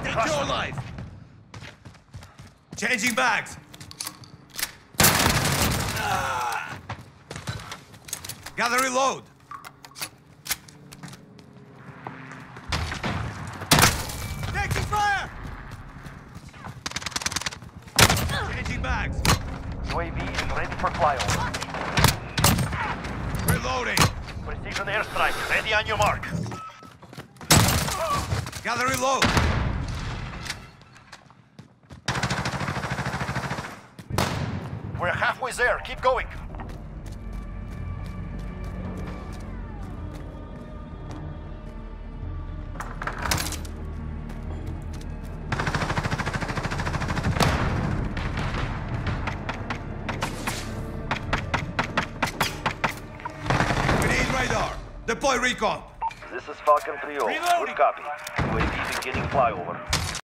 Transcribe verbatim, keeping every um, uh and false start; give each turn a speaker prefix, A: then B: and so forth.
A: Secure life. Changing bags. Ah! Gotta reload. Taking fire. Changing bags.
B: U A V is ready for flyover.
A: Reloading.
B: Precision airstrike, ready on your mark.
A: Gotta reload.
B: We're halfway there, keep going.
A: Grenade radar. Deploy recon.
B: This is Falcon three oh.
A: Reloading.
B: Good copy. U A V beginning flyover.